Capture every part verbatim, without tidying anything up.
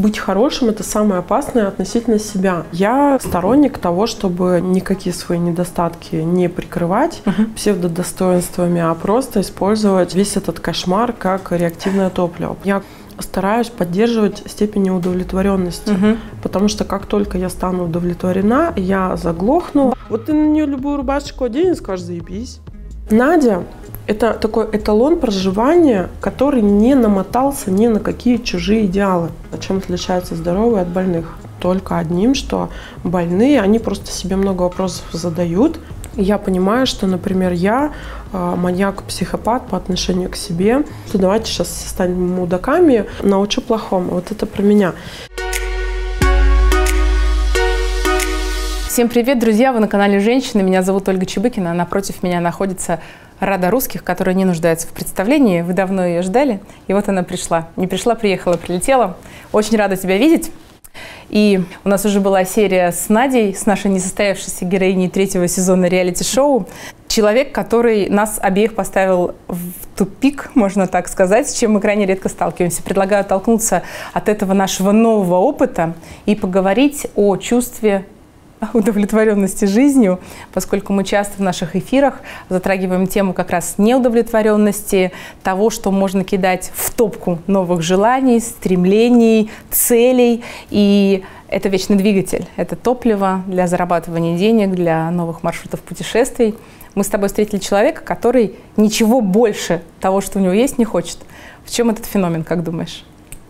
быть хорошим – это самое опасное относительно себя. Я сторонник того, чтобы никакие свои недостатки не прикрывать uh-huh. псевдодостоинствами, а просто использовать весь этот кошмар как реактивное топливо. Я стараюсь поддерживать степень неудовлетворенности, uh-huh. потому что как только я стану удовлетворена, я заглохну. Вот ты на нее любую рубашечку одень и скажешь: заебись. Надя – это такой эталон проживания, который не намотался ни на какие чужие идеалы. Чем отличаются здоровые от больных? Только одним, что больные, они просто себе много вопросов задают. Я понимаю, что, например, я маньяк-психопат по отношению к себе. Что давайте сейчас все станем мудаками, научу плохому. Вот это про меня. Всем привет, друзья! Вы на канале Женщины. Меня зовут Ольга Чебыкина. Напротив меня находится Рада Русских, которая не нуждается в представлении. Вы давно ее ждали. И вот она пришла. Не пришла, приехала, прилетела. Очень рада тебя видеть. И у нас уже была серия с Надей, с нашей несостоявшейся героиней третьего сезона реалити-шоу. Человек, который нас обеих поставил в тупик, можно так сказать, с чем мы крайне редко сталкиваемся. Предлагаю оттолкнуться от этого нашего нового опыта и поговорить о чувстве удовлетворенности жизнью, поскольку мы часто в наших эфирах затрагиваем тему как раз неудовлетворенности, того, что можно кидать в топку новых желаний, стремлений, целей. И это вечный двигатель, это топливо для зарабатывания денег, для новых маршрутов путешествий. Мы с тобой встретили человека, который ничего больше того, что у него есть, не хочет. В чем этот феномен, как думаешь?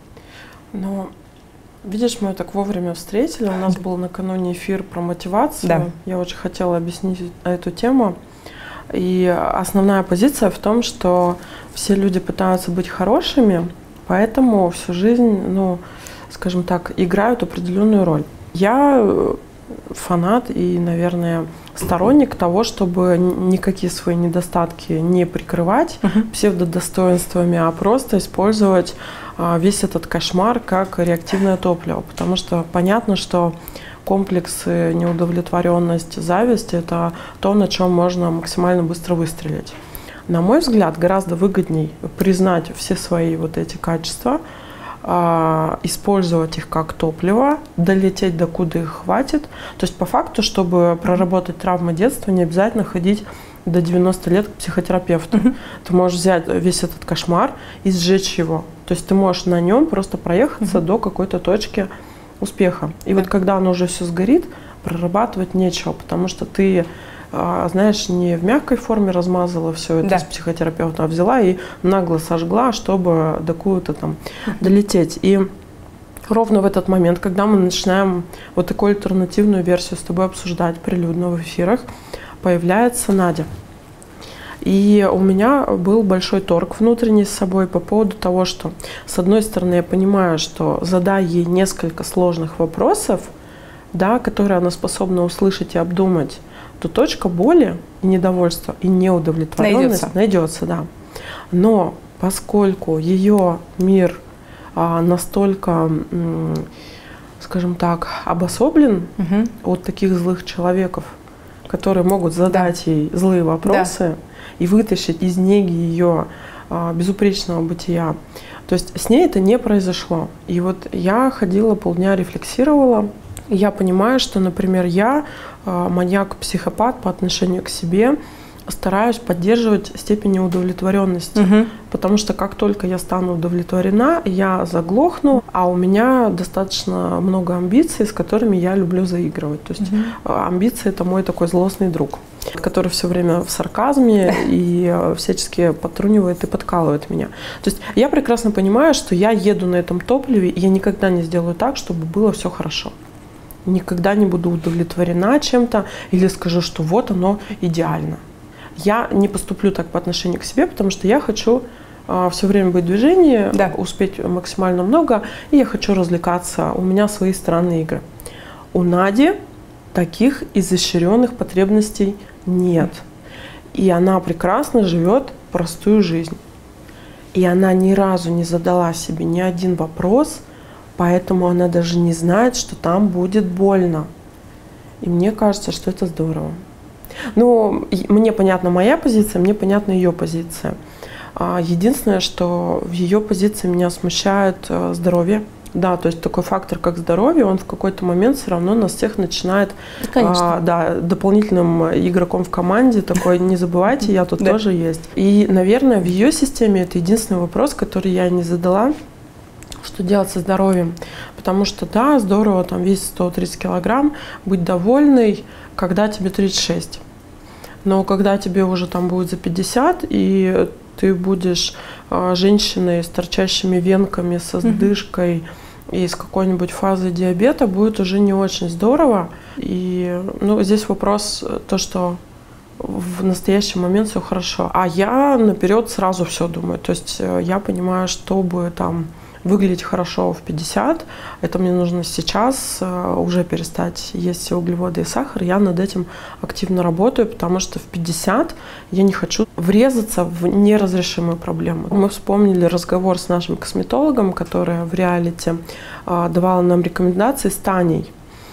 Ну, видишь, мы так вовремя встретили. У нас был накануне эфир про мотивацию. Да. Я очень хотела объяснить эту тему. И основная позиция в том, что все люди пытаются быть хорошими, поэтому всю жизнь, ну, скажем так, играют определенную роль. Я фанат и, наверное, сторонник того, чтобы никакие свои недостатки не прикрывать uh-huh. псевдодостоинствами, а просто использовать весь этот кошмар как реактивное топливо. Потому что понятно, что комплексы, неудовлетворенность, зависть – это то, на чем можно максимально быстро выстрелить. На мой взгляд, гораздо выгодней признать все свои вот эти качества, использовать их как топливо, долететь докуда их хватит. То есть по факту, чтобы проработать травмы детства, не обязательно ходить до девяноста лет к психотерапевту. Mm-hmm. Ты можешь взять весь этот кошмар и сжечь его. То есть ты можешь на нем просто проехаться mm-hmm. до какой-то точки успеха. И yeah. вот когда оно уже все сгорит, прорабатывать нечего, потому что ты, знаешь, не в мягкой форме размазала все это да. с психотерапевтом, а взяла и нагло сожгла, чтобы до куда-то там долететь. И ровно в этот момент, когда мы начинаем вот такую альтернативную версию с тобой обсуждать прилюдно в эфирах, появляется Надя. И у меня был большой торг внутренний с собой по поводу того, что, с одной стороны, я понимаю, что задая ей несколько сложных вопросов, да, которые она способна услышать и обдумать, то точка боли и недовольства и неудовлетворенность найдется. найдется, да. Но поскольку ее мир а, настолько, м, скажем так, обособлен угу. от таких злых человеков, которые могут задать да. ей злые вопросы да. и вытащить из неги ее а, безупречного бытия, то есть с ней это не произошло. И вот я ходила полдня, рефлексировала. И я понимаю, что, например, я маньяк-психопат по отношению к себе, стараюсь поддерживать степень неудовлетворенности. Uh-huh. Потому что как только я стану удовлетворена, я заглохну, а у меня достаточно много амбиций, с которыми я люблю заигрывать. То есть uh-huh. амбиции – это мой такой злостный друг, который все время в сарказме и всячески подтрунивает и подкалывает меня. То есть я прекрасно понимаю, что я еду на этом топливе, и я никогда не сделаю так, чтобы было все хорошо. Никогда не буду удовлетворена чем-то или скажу, что вот оно идеально. Я не поступлю так по отношению к себе, потому что я хочу э, все время быть в движении, да. успеть максимально много, и я хочу развлекаться. У меня свои странные игры. У Нади таких изощренных потребностей нет. И она прекрасно живет простую жизнь. И она ни разу не задала себе ни один вопрос, поэтому она даже не знает, что там будет больно. И мне кажется, что это здорово. Ну, мне понятна моя позиция, мне понятна ее позиция. Единственное, что в ее позиции меня смущает здоровье, Да, то есть такой фактор, как здоровье, он в какой-то момент все равно нас всех начинает а, да, дополнительным игроком в команде. Такой, не забывайте, я тут тоже есть. И, наверное, в ее системе это единственный вопрос, который я не задала. Что делать со здоровьем? Потому что, да, здорово там весить сто тридцать килограмм, быть довольной, когда тебе тридцать шесть. Но когда тебе уже там будет за пятьдесят, и ты будешь э, женщиной с торчащими венками, со сдышкой и с какой-нибудь фазой диабета, будет уже не очень здорово. И ну, здесь вопрос то, что в настоящий момент все хорошо. А я наперед сразу все думаю. То есть я понимаю, чтобы там выглядеть хорошо в пятьдесят, это мне нужно сейчас уже перестать есть все углеводы и сахар. Я над этим активно работаю, потому что в пятьдесят я не хочу врезаться в неразрешимую проблему. Мы вспомнили разговор с нашим косметологом, которая в реалити давала нам рекомендации с Таней.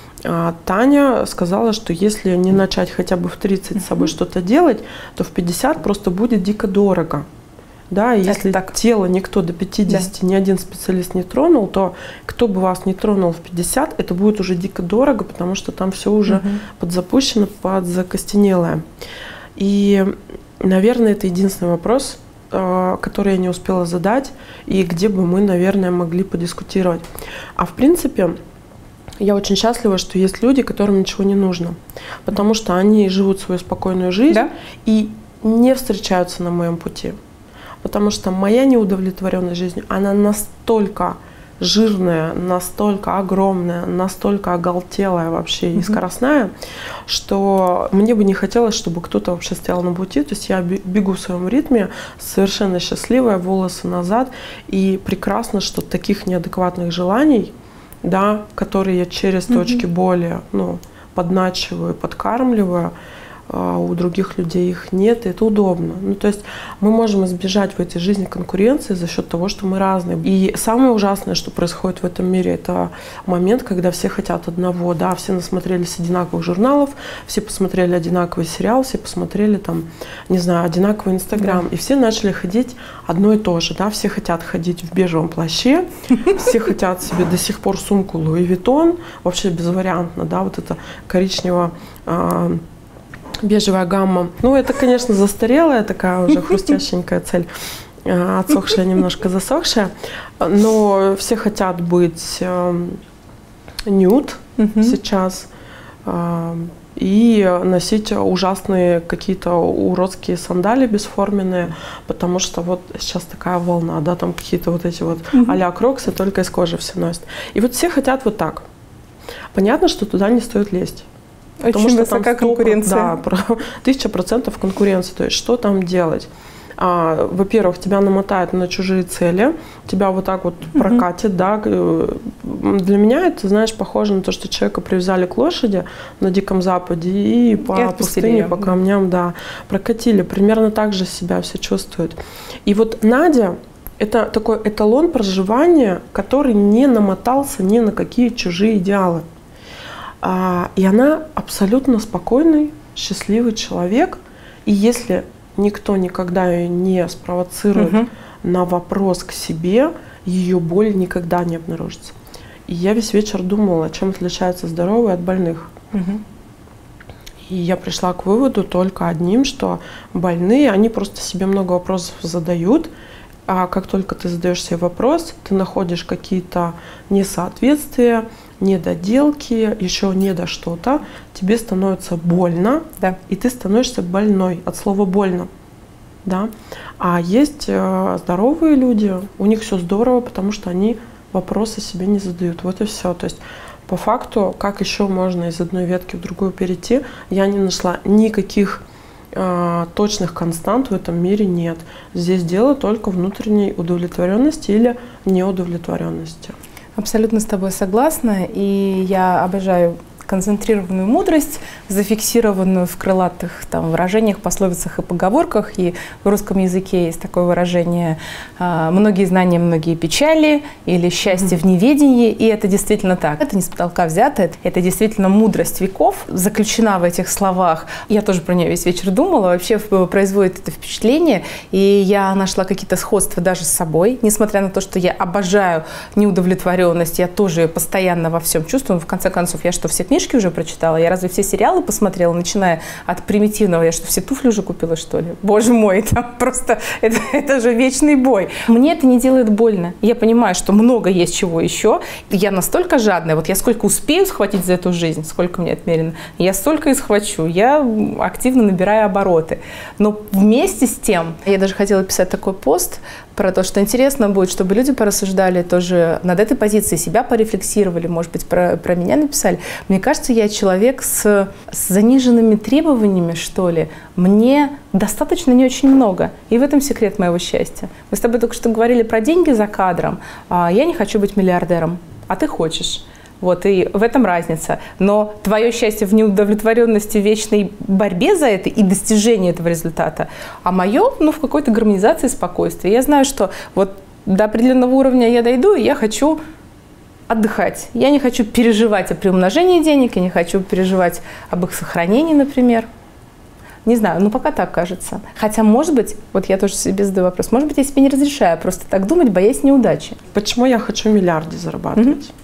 Таня сказала, что если не начать хотя бы в тридцать с собой что-то делать, то в пятьдесят просто будет дико дорого. Да, и если так. Тело никто до пятидесяти, да. ни один специалист не тронул, то кто бы вас не тронул в пятьдесят, это будет уже дико дорого, потому что там все уже угу. подзапущено, подзакостенелое. И, наверное, это единственный вопрос, который я не успела задать, и где бы мы, наверное, могли подискутировать. А в принципе, я очень счастлива, что есть люди, которым ничего не нужно, потому что они живут свою спокойную жизнь да? и не встречаются на моем пути. Потому что моя неудовлетворенность жизнью, она настолько жирная, настолько огромная, настолько оголтелая вообще и скоростная, что мне бы не хотелось, чтобы кто-то вообще стоял на пути. То есть я бегу в своем ритме, совершенно счастливая, волосы назад. И прекрасно, что таких неадекватных желаний, да, которые я через точки боли ну, подначиваю, подкармливаю, у других людей их нет, и это удобно. Ну, то есть мы можем избежать в этой жизни конкуренции за счет того, что мы разные. И самое ужасное, что происходит в этом мире, это момент, когда все хотят одного. Да, все насмотрелись одинаковых журналов, все посмотрели одинаковый сериал, все посмотрели там, не знаю, одинаковый Инстаграм, да. и все начали ходить одно и то же. Да, все хотят ходить в бежевом плаще, все хотят себе до сих пор сумку Луи Виттон, вообще безвариантно, да, вот это коричнево бежевая гамма. Ну, это, конечно, застарелая такая уже хрустященькая цель, отсохшая, немножко засохшая. Но все хотят быть нюд сейчас и носить ужасные какие-то уродские сандали бесформенные, потому что вот сейчас такая волна, да, там какие-то вот эти вот а-ля кроксы только из кожи все носят. И вот все хотят вот так. Понятно, что туда не стоит лезть. Потому Очень что высокая там конкуренция. Да, тысяча процентов конкуренция. То есть что там делать? А, во-первых, тебя намотают на чужие цели, тебя вот так вот uh-huh. прокатит. Да. Для меня это, знаешь, похоже на то, что человека привязали к лошади на Диком Западе и по и пустыне, ее. по камням да, прокатили. Примерно так же себя все чувствуют. И вот Надя – это такой эталон проживания, который не намотался ни на какие чужие идеалы. И она абсолютно спокойный, счастливый человек. И если никто никогда ее не спровоцирует угу. на вопрос к себе, ее боль никогда не обнаружится. И я весь вечер думала, чем отличается здоровые от больных. Угу. И я пришла к выводу только одним, что больные, они просто себе много вопросов задают. А как только ты задаешь себе вопрос, ты находишь какие-то несоответствия, недоделки, еще не до что-то, тебе становится больно, да. и ты становишься больной от слова больно. Да? А есть э, здоровые люди, у них все здорово, потому что они вопросы себе не задают. Вот и все. То есть по факту, как еще можно из одной ветки в другую перейти, я не нашла никаких э, точных констант в этом мире нет. Здесь дело только внутренней удовлетворенности или неудовлетворенности. Абсолютно с тобой согласна, и я обожаю концентрированную мудрость, зафиксированную в крылатых там, выражениях, пословицах и поговорках. И в русском языке есть такое выражение «многие знания, многие печали» или «счастье в неведении». И это действительно так. Это не с потолка взято, это действительно мудрость веков, заключена в этих словах. Я тоже про нее весь вечер думала, вообще производит это впечатление. И я нашла какие-то сходства даже с собой, несмотря на то, что я обожаю неудовлетворенность, я тоже ее постоянно во всем чувствую. В конце концов, я что, все книжки уже прочитала? Я разве все сериалы посмотрела, начиная от примитивного? Я что, все туфли уже купила, что ли? Боже мой, это просто, это, это же вечный бой. Мне это не делает больно. Я понимаю, что много есть чего еще. Я настолько жадная, вот я сколько успею схватить за эту жизнь, сколько мне отмерено, я столько и схвачу. Я активно набираю обороты. Но вместе с тем, я даже хотела писать такой пост про то, что интересно будет, чтобы люди порассуждали тоже над этой позицией, себя порефлексировали, может быть, про, про меня написали. Мне кажется, я человек с, с заниженными требованиями, что ли. Мне достаточно не очень много. И в этом секрет моего счастья. Мы с тобой только что говорили про деньги за кадром. А я не хочу быть миллиардером, а ты хочешь. Вот, и в этом разница. Но твое счастье в неудовлетворенности, в вечной борьбе за это и достижении этого результата, а мое, ну, в какой-то гармонизации, спокойствии. Я знаю, что вот до определенного уровня я дойду, и я хочу отдыхать. Я не хочу переживать о приумножении денег, я не хочу переживать об их сохранении, например. Не знаю, ну пока так кажется. Хотя, может быть, вот я тоже себе задаю вопрос, может быть, я себе не разрешаю просто так думать, боясь неудачи. Почему я хочу миллиарды зарабатывать? Mm-hmm.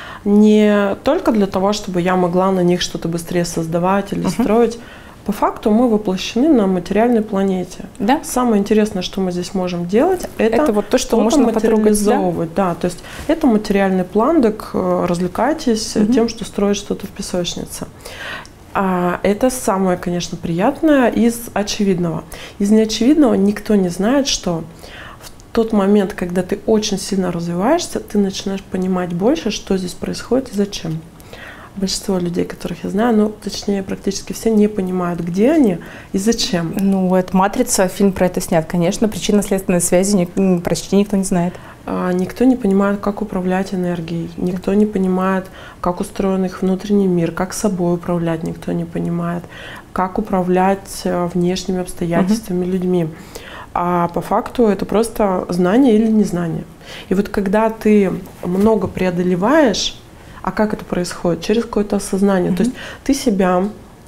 Не только для того, чтобы я могла на них что-то быстрее создавать или uh-huh. строить. По факту мы воплощены на материальной планете. Да? Самое интересное, что мы здесь можем делать, это, это вот то, что можно материализовывать. Да? Да, то есть это материальный план, так развлекайтесь uh-huh. тем, что строить что-то в песочнице. А это самое, конечно, приятное из очевидного. Из неочевидного никто не знает, что в тот момент, когда ты очень сильно развиваешься, ты начинаешь понимать больше, что здесь происходит и зачем. Большинство людей, которых я знаю, ну, точнее, практически все не понимают, где они и зачем. Ну, это «Матрица», фильм про это снят. Конечно, причинно-следственной связи почти никто не знает. А, никто не понимает, как управлять энергией. Никто не понимает, как устроен их внутренний мир, как собой управлять. Никто не понимает, как управлять внешними обстоятельствами, угу. людьми. А по факту это просто знание или незнание. И вот когда ты много преодолеваешь, а как это происходит? Через какое-то осознание. Mm-hmm. То есть ты себя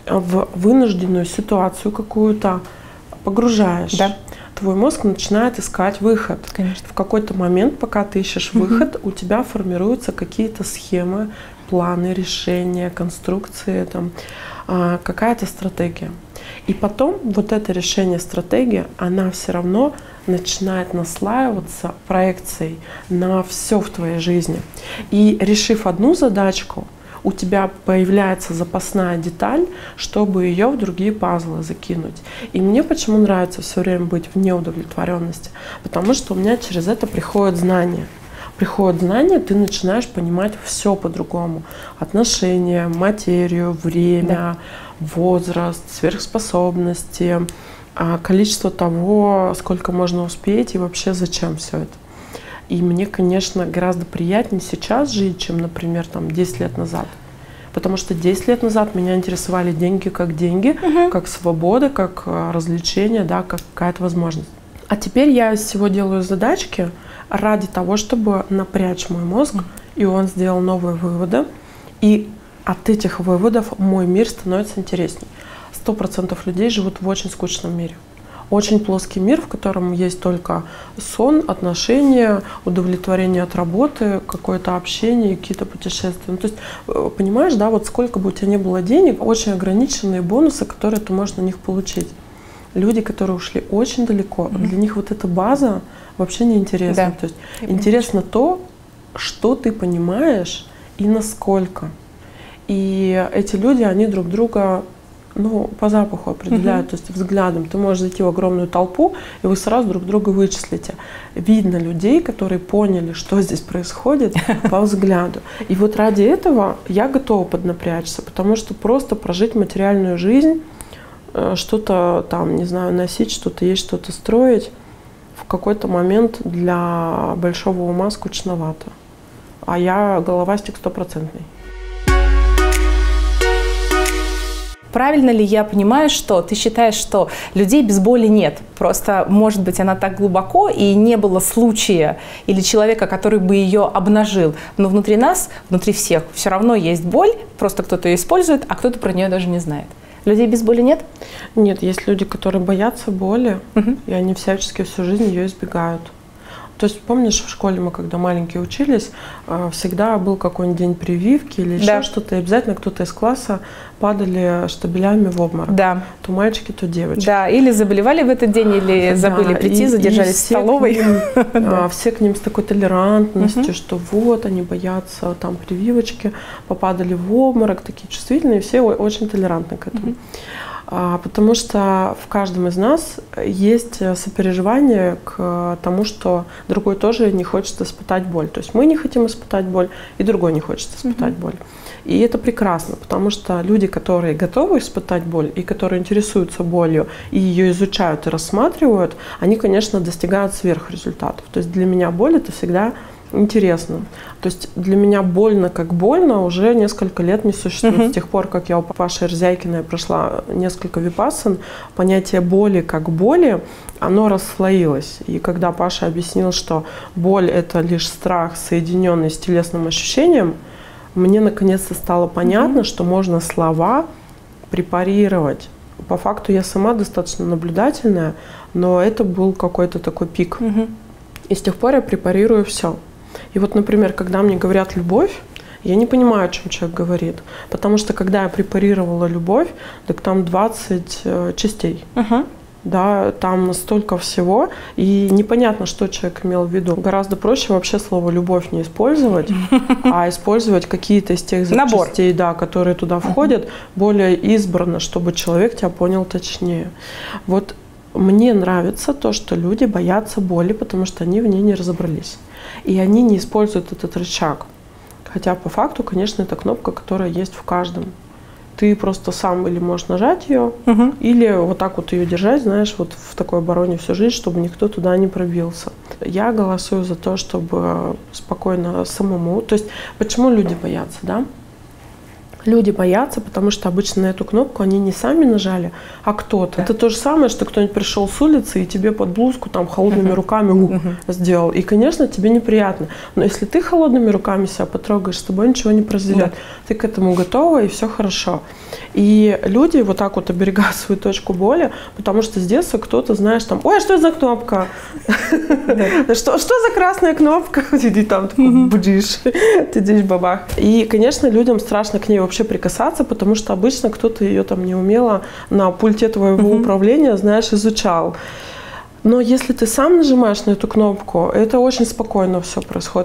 в вынужденную ситуацию какую-то погружаешь. Да. Твой мозг начинает искать выход. Конечно. В какой-то момент, пока ты ищешь mm-hmm. выход, у тебя формируются какие-то схемы, планы, решения, конструкции, там, какая-то стратегия. И потом вот это решение, стратегия, она все равно начинает наслаиваться проекцией на все в твоей жизни. И решив одну задачку, у тебя появляется запасная деталь, чтобы ее в другие пазлы закинуть. И мне почему нравится все время быть в неудовлетворенности? Потому что у меня через это приходят знания. Приходят знания, ты начинаешь понимать все по-другому. Отношения, материю, время, да. возраст, сверхспособности, количество того, сколько можно успеть и вообще зачем все это. И мне, конечно, гораздо приятнее сейчас жить, чем, например, там, десять лет назад. Потому что десять лет назад меня интересовали деньги как деньги, угу. как свобода, как развлечение, да, как какая-то возможность. А теперь я из всего делаю задачки ради того, чтобы напрячь мой мозг, угу. и он сделал новые выводы. И от этих выводов мой мир становится интересней. Сто процентов людей живут в очень скучном мире. Очень плоский мир, в котором есть только сон, отношения, удовлетворение от работы, какое-то общение, какие-то путешествия. Ну, то есть, понимаешь, да, вот сколько бы у тебя ни было денег, очень ограниченные бонусы, которые ты можешь на них получить. Люди, которые ушли очень далеко, mm-hmm. для них вот эта база вообще не интересна. Да. То есть, интересно то, что ты понимаешь и насколько. И эти люди, они друг друга, ну, по запаху определяют, uh-huh. то есть взглядом. Ты можешь зайти в огромную толпу, и вы сразу друг друга вычислите. Видно людей, которые поняли, что здесь происходит, по взгляду. И вот ради этого я готова поднапрячься, потому что просто прожить материальную жизнь, что-то там, не знаю, носить, что-то есть, что-то строить, в какой-то момент для большого ума скучновато. А я головастик стопроцентный. Правильно ли я понимаю, что ты считаешь, что людей без боли нет? Просто, может быть, она так глубоко, и не было случая или человека, который бы ее обнажил. Но внутри нас, внутри всех, все равно есть боль, просто кто-то ее использует, а кто-то про нее даже не знает. Людей без боли нет? Нет, есть люди, которые боятся боли, угу. и они всячески всю жизнь ее избегают. То есть, помнишь, в школе мы, когда маленькие учились, всегда был какой-нибудь день прививки или еще да. что-то, и обязательно кто-то из класса падали штабелями в обморок. Да. То мальчики, то девочки. Да, или заболевали в этот день, или забыли да. прийти, и, задержались и в столовой. К ним, да. Все к ним с такой толерантностью, угу. что вот, они боятся там прививочки, попадали в обморок, такие чувствительные, все очень толерантны к этому. Угу. Потому что в каждом из нас есть сопереживание к тому, что другой тоже не хочет испытать боль. То есть мы не хотим испытать боль, и другой не хочет испытать mm-hmm. боль. И это прекрасно, потому что люди, которые готовы испытать боль и которые интересуются болью и ее изучают и рассматривают, они, конечно, достигают сверхрезультатов. То есть для меня боль — это всегда интересно. То есть для меня больно как больно уже несколько лет не существует. Uh-huh. С тех пор, как я у Паши Эрзякиной прошла несколько випассан, понятие боли как боли, оно расслоилось. И когда Паша объяснил, что боль — это лишь страх, соединенный с телесным ощущением, мне наконец-то стало понятно, uh-huh. что можно слова препарировать. По факту я сама достаточно наблюдательная, но это был какой-то такой пик. Uh-huh. И с тех пор я препарирую все. И вот, например, когда мне говорят «любовь», я не понимаю, о чем человек говорит. Потому что когда я препарировала любовь, так там двадцать э, частей. Uh-huh. Да, там столько всего. И непонятно, что человек имел в виду. Гораздо проще вообще слово «любовь» не использовать, а использовать какие-то из тех запчастей, да, которые туда входят, более избранно, чтобы человек тебя понял точнее. Вот мне нравится то, что люди боятся боли, потому что они в ней не разобрались. И они не используют этот рычаг. Хотя по факту, конечно, это кнопка, которая есть в каждом. Ты просто сам или можешь нажать ее, угу. или вот так вот ее держать, знаешь, вот в такой обороне всю жизнь, чтобы никто туда не пробился. Я голосую за то, чтобы спокойно самому. То есть почему люди боятся, да? Люди боятся, потому что обычно на эту кнопку они не сами нажали, а кто-то. Да. Это то же самое, что кто-нибудь пришел с улицы и тебе под блузку там холодными uh-huh. руками uh-huh. сделал. И, конечно, тебе неприятно. Но если ты холодными руками себя потрогаешь, с тобой ничего не произойдет. Uh-huh. Ты к этому готова, и все хорошо. И люди вот так вот оберегают свою точку боли, потому что с детства кто-то, знаешь, там, ой, а что это за кнопка? Что за красная кнопка? Ты там будешь, ты дишь бабах. И, конечно, людям страшно к ней вообще прикасаться, потому что обычно кто-то ее там неумело на пульте твоего uh-huh. управления, знаешь, изучал. Но если ты сам нажимаешь на эту кнопку, это очень спокойно все происходит.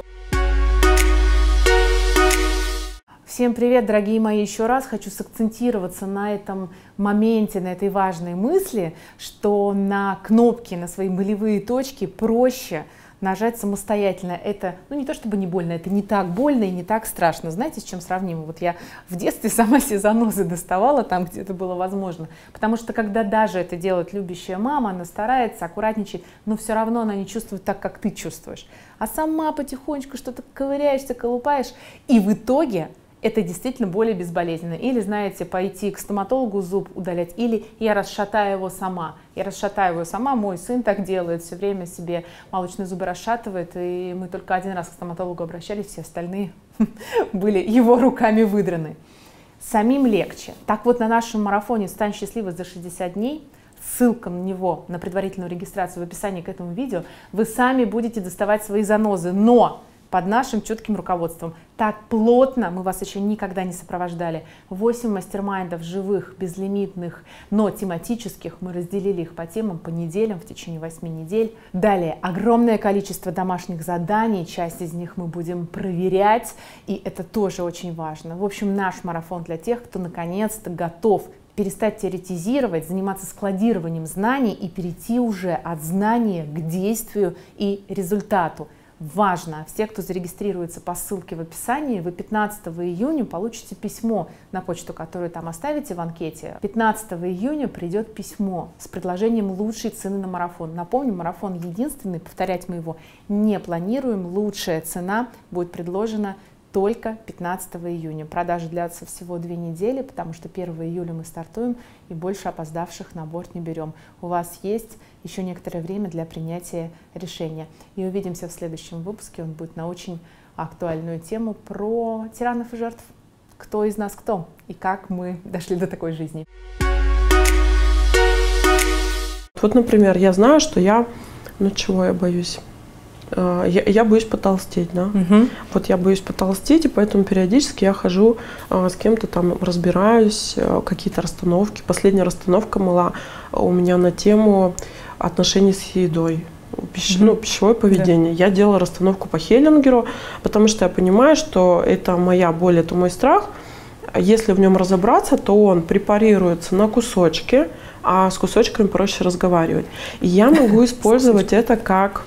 Всем привет, дорогие мои! Еще раз хочу сакцентироваться на этом моменте, на этой важной мысли, что на кнопки, на свои болевые точки проще нажать самостоятельно. Это, ну, не то чтобы не больно, это не так больно и не так страшно. Знаете, с чем сравнимо? Вот я в детстве сама себе занозы доставала там, где это было возможно. Потому что когда даже это делает любящая мама, она старается, аккуратничает, но все равно она не чувствует так, как ты чувствуешь. А сама потихонечку что-то ковыряешься, колупаешь, и в итоге это действительно более безболезненно. Или, знаете, пойти к стоматологу зуб удалять, или я расшатаю его сама. Я расшатаю его сама, мой сын так делает, все время себе молочные зубы расшатывает, и мы только один раз к стоматологу обращались, все остальные были его руками выдраны. Самим легче. Так вот, на нашем марафоне «Стань счастливой за шестьдесят дней», ссылка на него, на предварительную регистрацию в описании к этому видео, вы сами будете доставать свои занозы, но под нашим чутким руководством. Так плотно мы вас еще никогда не сопровождали. Восемь мастер-майндов живых, безлимитных, но тематических. Мы разделили их по темам, по неделям в течение восьми недель. Далее огромное количество домашних заданий. Часть из них мы будем проверять, и это тоже очень важно. В общем, наш марафон для тех, кто наконец-то готов перестать теоретизировать, заниматься складированием знаний и перейти уже от знания к действию и результату. Важно, все, кто зарегистрируется по ссылке в описании, вы пятнадцатого июня получите письмо на почту, которую там оставите в анкете. пятнадцатого июня придет письмо с предложением лучшей цены на марафон. Напомню, марафон единственный, повторять мы его не планируем. Лучшая цена будет предложена только пятнадцатого июня. Продажи длятся всего две недели, потому что первого июля мы стартуем и больше опоздавших на борт не берем. У вас есть еще некоторое время для принятия решения. И увидимся в следующем выпуске. Он будет на очень актуальную тему про тиранов и жертв. Кто из нас кто и как мы дошли до такой жизни. Вот, например, я знаю, что я... Ну, чего я боюсь? Я, я боюсь потолстеть, да. Угу. Вот я боюсь потолстеть, и поэтому периодически я хожу а, с кем-то там, разбираюсь, а, какие-то расстановки. Последняя расстановка была у меня на тему отношений с едой. Пищ, угу. Ну, пищевое поведение. Да. Я делала расстановку по Хеллингеру, потому что я понимаю, что это моя боль, это мой страх. Если в нем разобраться, то он препарируется на кусочки, а с кусочками проще разговаривать. И я могу использовать это как...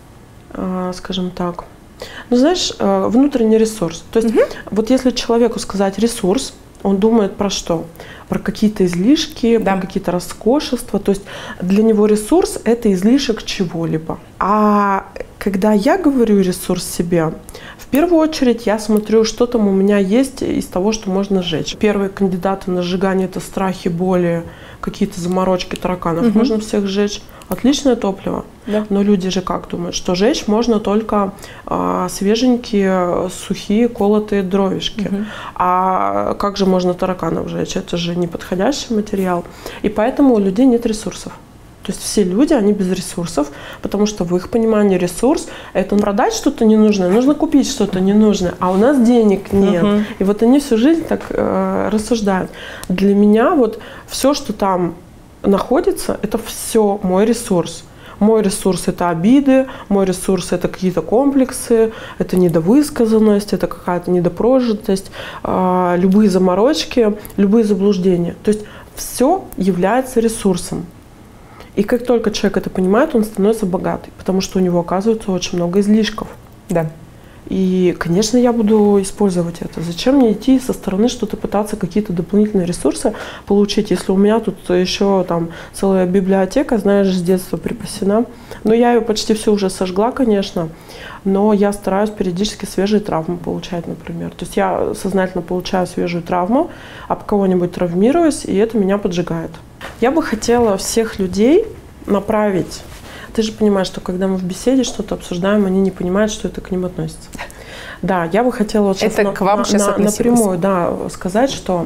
скажем так, ну, знаешь, внутренний ресурс. То есть, угу. вот если человеку сказать ресурс, он думает про что? Про какие-то излишки, да. про какие-то роскошества. То есть для него ресурс – это излишек чего-либо. А когда я говорю ресурс себе, в первую очередь я смотрю, что там у меня есть из того, что можно сжечь. Первые кандидаты на сжигание – это страхи, боли, какие-то заморочки тараканов. Угу. Можно всех сжечь. Отличное топливо. Да. Но люди же как думают, что жечь можно только а, свеженькие, сухие, колотые дровишки. Угу. А как же можно тараканов жечь? Это же неподходящий материал. И поэтому у людей нет ресурсов. То есть все люди, они без ресурсов, потому что в их понимании ресурс – это продать что-то ненужное, нужно купить что-то ненужное, а у нас денег нет. Угу. И вот они всю жизнь так э, рассуждают. Для меня вот все, что там находится, это все мой ресурс. Мой ресурс – это обиды, мой ресурс – это какие-то комплексы, это недовысказанность, это какая-то недопрожитость, э, любые заморочки, любые заблуждения. То есть все является ресурсом. И как только человек это понимает, он становится богатый, потому что у него оказывается очень много излишков. Да. И, конечно, я буду использовать это. Зачем мне идти со стороны что-то пытаться, какие-то дополнительные ресурсы получить, если у меня тут еще там целая библиотека, знаешь, с детства припасена. Но я ее почти всю уже сожгла, конечно, но я стараюсь периодически свежие травмы получать, например. То есть я сознательно получаю свежую травму, об кого-нибудь травмируюсь, и это меня поджигает. Я бы хотела всех людей направить. Ты же понимаешь, что когда мы в беседе что-то обсуждаем, они не понимают, что это к ним относится. Да, я бы хотела вот сейчас это на, к вам на, сейчас на, напрямую да, сказать, что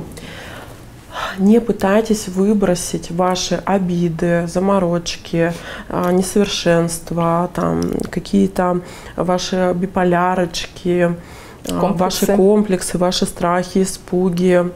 не пытайтесь выбросить ваши обиды, заморочки, несовершенства, там, какие-то ваши биполярочки, комплексы. Ваши комплексы, ваши страхи, испуги.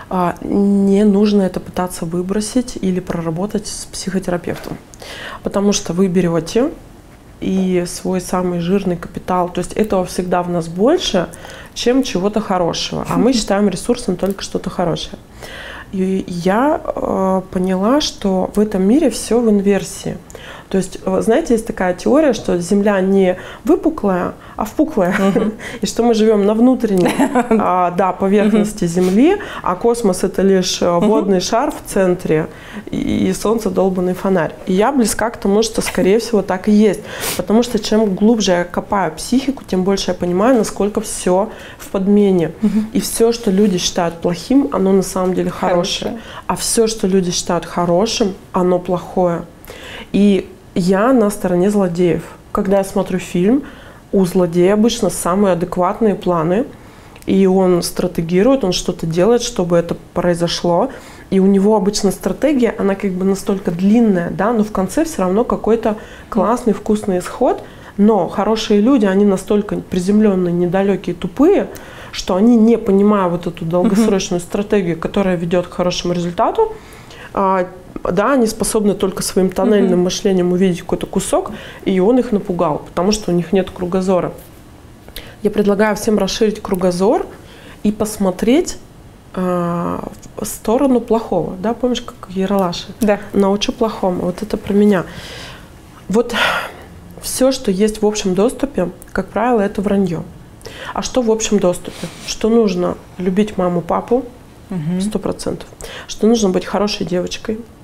Не нужно это пытаться выбросить или проработать с психотерапевтом. Потому что вы берете и свой самый жирный капитал, то есть этого всегда в нас больше, чем чего-то хорошего. А мы считаем ресурсом только что-то хорошее. И я э, поняла, что в этом мире все в инверсии. То есть, знаете, есть такая теория, что Земля не выпуклая, а впуклая. Uh-huh. И что мы живем на внутренней а, да, поверхности uh-huh. Земли, а космос – это лишь водный uh-huh. шар в центре, и, и Солнце – долбанный фонарь. И я близка к тому, что, скорее всего, так и есть. Потому что чем глубже я копаю психику, тем больше я понимаю, насколько все в подмене. Uh-huh. И все, что люди считают плохим, оно на самом деле хорошее. Хорошее. А все, что люди считают хорошим, оно плохое. И я на стороне злодеев. Когда я смотрю фильм, у злодея обычно самые адекватные планы, и он стратегирует, он что-то делает, чтобы это произошло. И у него обычно стратегия, она как бы настолько длинная, да, но в конце все равно какой-то классный, вкусный исход. Но хорошие люди, они настолько приземленные, недалекие, тупые, что они, не понимая вот эту долгосрочную uh-huh. стратегию, которая ведет к хорошему результату, а, да, они способны только своим тоннельным uh-huh. мышлением увидеть какой-то кусок, и он их напугал, потому что у них нет кругозора. Я предлагаю всем расширить кругозор и посмотреть а, в сторону плохого. Да, помнишь, как Ералаши? Да. Научу плохому. Вот это про меня. Вот все, что есть в общем доступе, как правило, это вранье. А что в общем доступе? Что нужно любить маму, папу, сто процентов. Что нужно быть хорошей девочкой,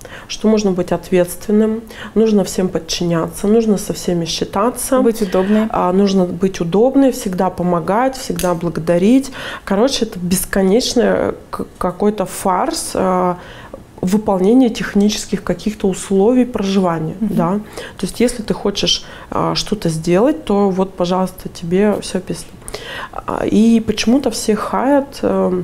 что нужно быть ответственным, нужно всем подчиняться, нужно со всеми считаться. Быть удобной. Нужно быть удобной, всегда помогать, всегда благодарить. Короче, это бесконечный какой-то фарс выполнения технических каких-то условий проживания. Mm-hmm. Да? То есть если ты хочешь что-то сделать, то вот, пожалуйста, тебе все описано. И почему-то все хаят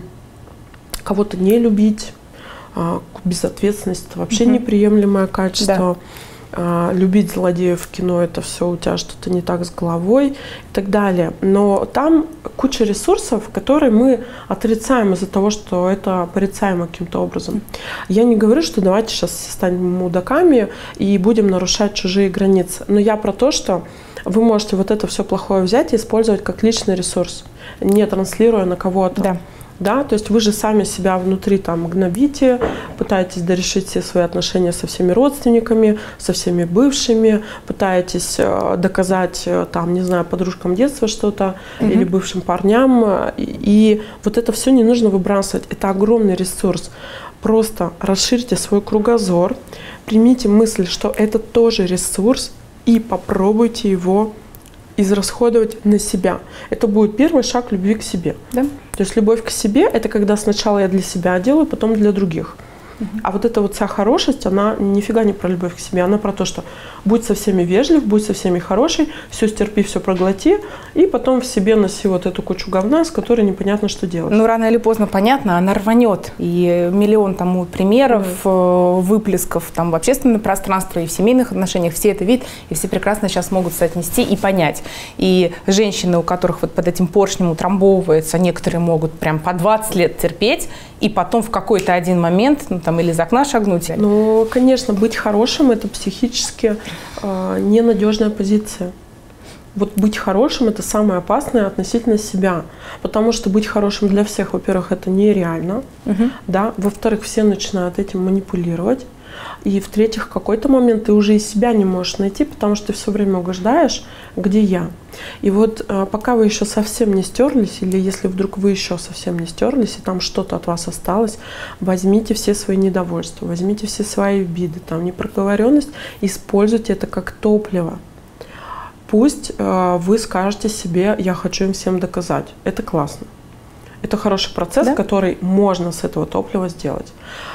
кого-то не любить, безответственность – это вообще mm-hmm. неприемлемое качество. Да. Любить злодеев в кино – это все у тебя что-то не так с головой и так далее. Но там куча ресурсов, которые мы отрицаем из-за того, что это порицаемо каким-то образом. Я не говорю, что давайте сейчас все станем мудаками и будем нарушать чужие границы. Но я про то, что вы можете вот это все плохое взять и использовать как личный ресурс, не транслируя на кого-то. Да. Да, то есть вы же сами себя внутри там гнобите, пытаетесь дорешить все свои отношения со всеми родственниками, со всеми бывшими, пытаетесь доказать там, не знаю, подружкам детства что-то угу. или бывшим парням. И вот это все не нужно выбрасывать. Это огромный ресурс. Просто расширьте свой кругозор, примите мысль, что это тоже ресурс, и попробуйте его израсходовать на себя. Это будет первый шаг любви к себе. Да? То есть любовь к себе – это когда сначала я для себя делаю, потом для других. Угу. А вот эта вот вся хорошесть, она нифига не про любовь к себе, она про то, что будь со всеми вежлив, будь со всеми хороший, все стерпи, все проглоти, и потом в себе носи вот эту кучу говна, с которой непонятно, что делать. Ну, рано или поздно, понятно, она рванет. И миллион тому примеров, mm. выплесков там в общественном пространстве и в семейных отношениях, все это видят, и все прекрасно сейчас могут соотнести и понять. И женщины, у которых вот под этим поршнем утрамбовывается, некоторые могут прям по двадцать лет терпеть, и потом в какой-то один момент, ну, там, или из окна шагнуть. Ну, конечно, быть хорошим – это психически э, ненадежная позиция. Вот быть хорошим – это самое опасное относительно себя. Потому что быть хорошим для всех, во-первых, это нереально. Угу. Да? Во-вторых, все начинают этим манипулировать. И в-третьих, в какой-то момент ты уже и себя не можешь найти, потому что ты все время угождаешь, где я. И вот э, пока вы еще совсем не стерлись, или если вдруг вы еще совсем не стерлись, и там что-то от вас осталось, возьмите все свои недовольства, возьмите все свои обиды, там, непроговоренность, используйте это как топливо. Пусть э, вы скажете себе, я хочу им всем доказать. Это классно. Это хороший процесс, да? Который можно с этого топлива сделать.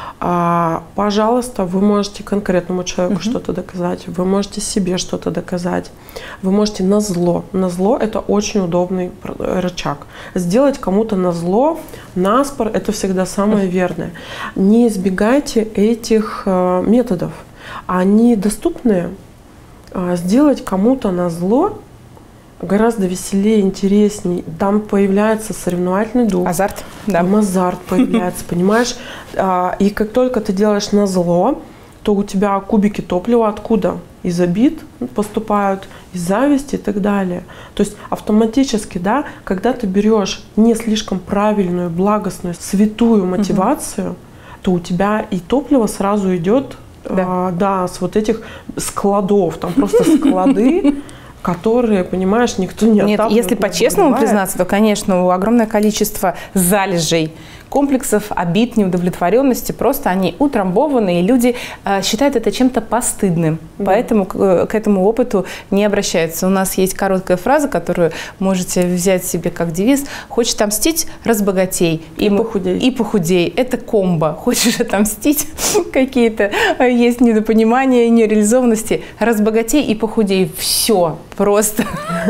А, пожалуйста, вы можете конкретному человеку uh-huh. что-то доказать, вы можете себе что-то доказать, вы можете назло. Назло – это очень удобный рычаг. Сделать кому-то назло, наспор – это всегда самое uh-huh. верное. Не избегайте этих uh, методов. Они доступные. Uh, сделать кому-то назло гораздо веселее, интересней. Там появляется соревновательный дух. Азарт. Да. Там азарт появляется, понимаешь? И как только ты делаешь назло, то у тебя кубики топлива откуда? Из обид поступают, из зависти и так далее. То есть автоматически, да, когда ты берешь не слишком правильную, благостную, святую мотивацию, угу. то у тебя и топливо сразу идет да. А, да, с вот этих складов. Там просто склады, которые, понимаешь, никто не отапливает. Нет, если по-честному признаться, то, конечно, огромное количество залежей, комплексов, обид, неудовлетворенности, просто они утрамбованы, и люди э, считают это чем-то постыдным, да. Поэтому к, к этому опыту не обращаются. У нас есть короткая фраза, которую можете взять себе как девиз: хочешь отомстить – разбогатей. И, и похудей. И похудей. Это комбо. Хочешь отомстить, какие-то есть недопонимания, нереализованности – разбогатей и похудей. Все просто.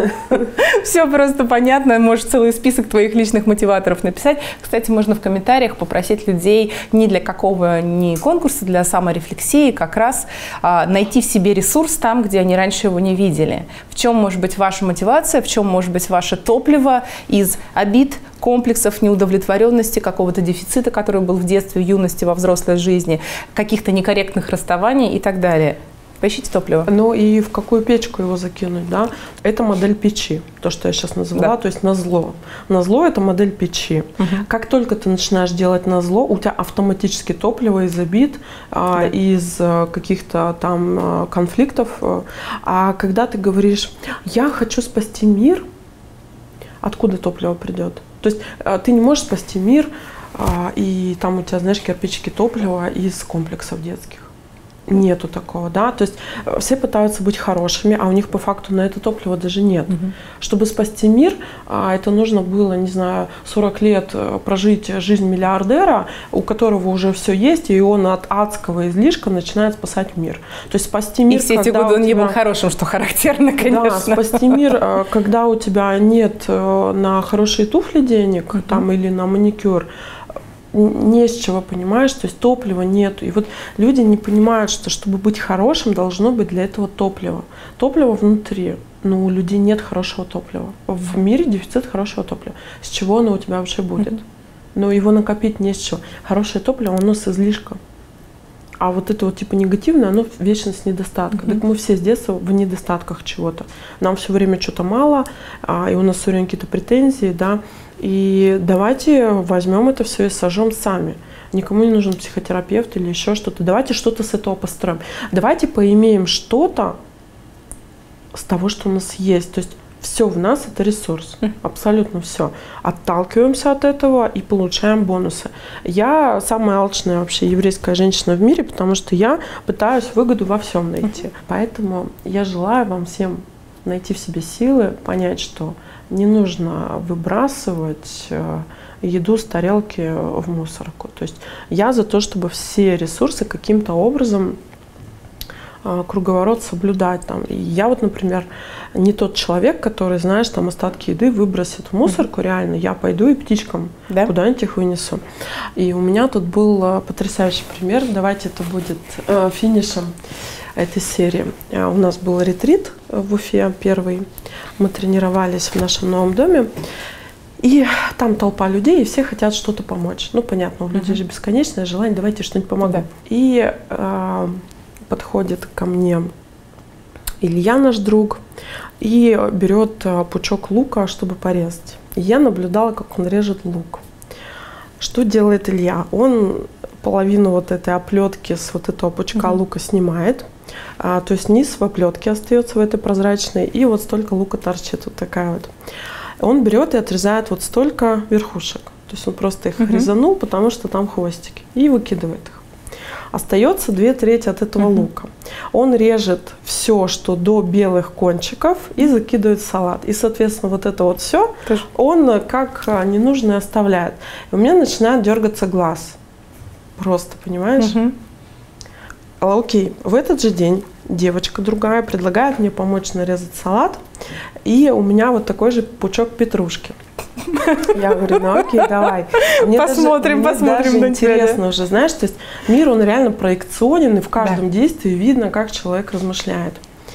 Все просто понятно. Можешь целый список твоих личных мотиваторов написать. Кстати, можно в комментариях попросить людей не для какого ни конкурса, для саморефлексии, как раз а, найти в себе ресурс там, где они раньше его не видели. В чем может быть ваша мотивация, в чем может быть ваше топливо из обид, комплексов, неудовлетворенности, какого-то дефицита, который был в детстве, в юности, во взрослой жизни, каких-то некорректных расставаний и так далее. Поищите топливо. Ну и в какую печку его закинуть, да? Это модель печи, то, что я сейчас назвала, да. То есть назло. Назло – это модель печи. Угу. Как только ты начинаешь делать назло, у тебя автоматически топливо из обид, да. из каких-то там конфликтов. А когда ты говоришь, я хочу спасти мир, откуда топливо придет? То есть ты не можешь спасти мир, и там у тебя, знаешь, кирпичики топлива из комплексов детских. нету такого, да, то есть все пытаются быть хорошими, а у них по факту на это топливо даже нет. Угу. Чтобы спасти мир, это нужно было, не знаю, сорок лет прожить жизнь миллиардера, у которого уже все есть, и он от адского излишка начинает спасать мир. То есть спасти мир, и все эти годы он тебя... не был хорошим, что характерно, конечно. Да, спасти мир, когда у тебя нет на хорошие туфли денег, угу. там, или на маникюр, не с чего, понимаешь, то есть топлива нет. И вот люди не понимают, что чтобы быть хорошим, должно быть для этого топливо. Топливо внутри, но у людей нет хорошего топлива. В мире дефицит хорошего топлива. С чего оно у тебя вообще будет? Mm-hmm. Но его накопить не с чего. Хорошее топливо, оно с излишка. А вот это вот типа негативное, оно вечно с недостатком. Mm-hmm. Так мы все с детства в недостатках чего-то. Нам все время что-то мало, а, и у нас все время какие-то претензии, да. И давайте возьмем это все и сожжем сами. Никому не нужен психотерапевт или еще что-то. Давайте что-то с этого построим. Давайте поимеем что-то с того, что у нас есть. То есть все в нас это ресурс. Абсолютно все. Отталкиваемся от этого и получаем бонусы. Я самая алчная вообще еврейская женщина в мире, потому что я пытаюсь выгоду во всем найти. Поэтому я желаю вам всем найти в себе силы, понять, что не нужно выбрасывать еду с тарелки в мусорку. То есть я за то, чтобы все ресурсы каким-то образом круговорот соблюдать. Там. И я вот, например, не тот человек, который, знаешь, там остатки еды выбросит в мусорку, mm-hmm. реально. Я пойду и птичкам да? куда-нибудь их вынесу. И у меня тут был потрясающий пример. Давайте это будет э, финишем этой серии. У нас был ретрит в Уфе первый. Мы тренировались в нашем новом доме. И там толпа людей, и все хотят что-то помочь. Ну, понятно, у людей mm-hmm. же бесконечное желание, давайте что-нибудь помогу. Да. И э, подходит ко мне Илья, наш друг, и берет пучок лука, чтобы порезать. И я наблюдала, как он режет лук. Что делает Илья? Он половину вот этой оплетки с вот этого пучка mm-hmm. лука снимает. А, то есть низ в оплетке остается в этой прозрачной, и вот столько лука торчит, вот такая вот. Он берет и отрезает вот столько верхушек. То есть он просто их mm-hmm. резанул, потому что там хвостики, и выкидывает их. Остается две трети от этого mm-hmm. лука. Он режет все, что до белых кончиков, и закидывает в салат. И, соответственно, вот это вот все Тоже. он как ненужное оставляет. И у меня начинает дергаться глаз. Просто, понимаешь? Mm-hmm. Окей, в этот же день девочка другая предлагает мне помочь нарезать салат, и у меня вот такой же пучок петрушки. Я говорю, ну окей, давай. Мне посмотрим, даже, посмотрим. Мне даже интересно уже, знаешь, то есть мир, он реально проекционен, и в каждом да. действии видно, как человек размышляет.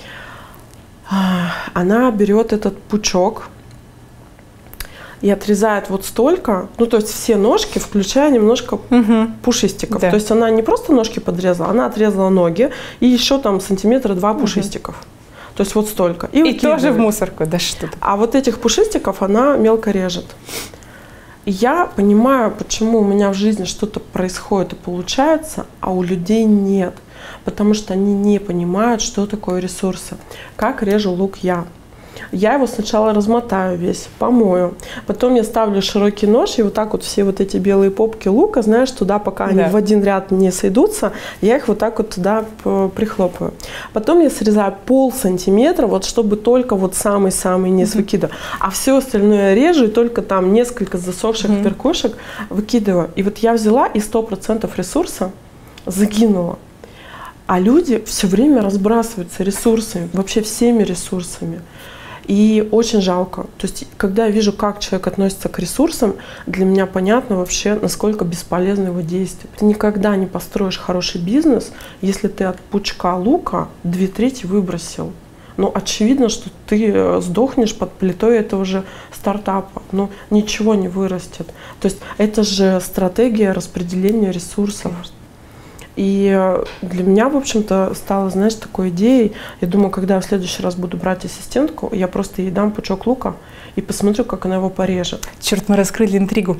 Она берет этот пучок и отрезает вот столько, ну то есть все ножки, включая немножко угу. пушистиков. Да. То есть она не просто ножки подрезала, она отрезала ноги и еще там сантиметра два угу. пушистиков. То есть вот столько. И, и тоже в мусорку, да что-то. А вот этих пушистиков она мелко режет. И я понимаю, почему у меня в жизни что-то происходит и получается, а у людей нет. Потому что они не понимают, что такое ресурсы. Как режу лук я. Я его сначала размотаю весь, помою. Потом я ставлю широкий нож, и вот так вот все вот эти белые попки лука, знаешь, туда, пока да. они в один ряд не сойдутся, я их вот так вот туда прихлопаю. Потом я срезаю пол сантиметра, вот чтобы только вот самый-самый низ mm-hmm. выкидываю. А все остальное я режу, и только там несколько засохших mm-hmm. перкушек выкидываю. И вот я взяла и сто процентов ресурса закинула. А люди все время разбрасываются ресурсами, вообще всеми ресурсами. И очень жалко. То есть, когда я вижу, как человек относится к ресурсам, для меня понятно вообще, насколько бесполезны его действия. Ты никогда не построишь хороший бизнес, если ты от пучка лука две трети выбросил. Ну, очевидно, что ты сдохнешь под плитой этого же стартапа. Ну, ничего не вырастет. То есть, это же стратегия распределения ресурсов. И для меня, в общем-то, стало, знаешь, такой идеей. Я думаю, когда я в следующий раз буду брать ассистентку, я просто ей дам пучок лука и посмотрю, как она его порежет. Черт, мы раскрыли интригу.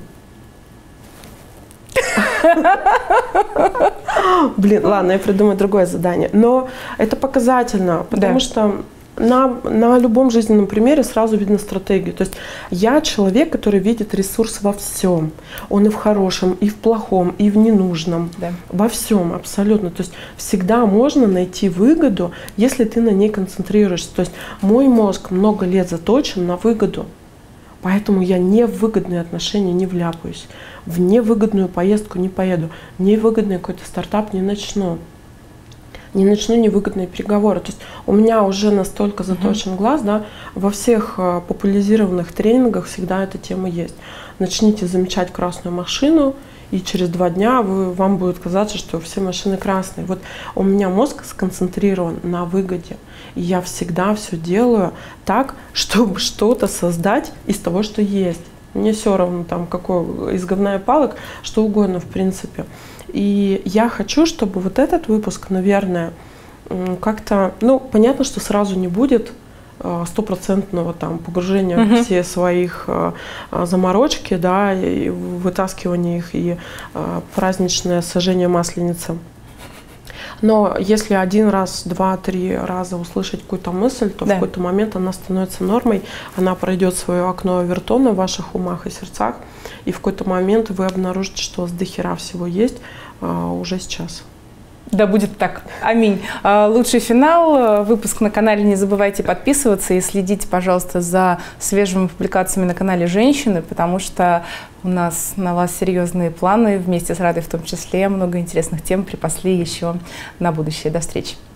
Блин, ладно, я придумаю другое задание. Но это показательно, потому что На, на любом жизненном примере сразу видно стратегию. То есть я человек, который видит ресурс во всем. Он и в хорошем, и в плохом, и в ненужном. Да. Во всем абсолютно. То есть всегда можно найти выгоду, если ты на ней концентрируешься. То есть мой мозг много лет заточен на выгоду. Поэтому я не в выгодные отношения не вляпаюсь. В невыгодную поездку не поеду. В невыгодный какой-то стартап не начну. Не начну невыгодные переговоры. То есть у меня уже настолько заточен uh-huh. глаз, да, во всех э, популяризированных тренингах всегда эта тема есть. Начните замечать красную машину, и через два дня вы, вам будет казаться, что все машины красные. Вот у меня мозг сконцентрирован на выгоде. И я всегда все делаю так, чтобы что-то создать из того, что есть. Мне все равно, там, какой, из говна и палок, что угодно, в принципе. И я хочу, чтобы вот этот выпуск, наверное, как-то, ну, понятно, что сразу не будет стопроцентного там погружения uh-huh. в все своих а, заморочки, да, и вытаскивания их, и а, праздничное сожжение масленицы. Но если один раз, два, три раза услышать какую-то мысль, то да. в какой-то момент она становится нормой, она пройдет свое окно Овертона в ваших умах и сердцах, и в какой-то момент вы обнаружите, что у вас дохера всего есть а, уже сейчас. Да будет так. Аминь. Лучший финал. Выпуск на канале. Не забывайте подписываться и следите, пожалуйста, за свежими публикациями на канале «Женщины», потому что у нас на вас серьезные планы. Вместе с Радой в том числе много интересных тем припасли еще на будущее. До встречи.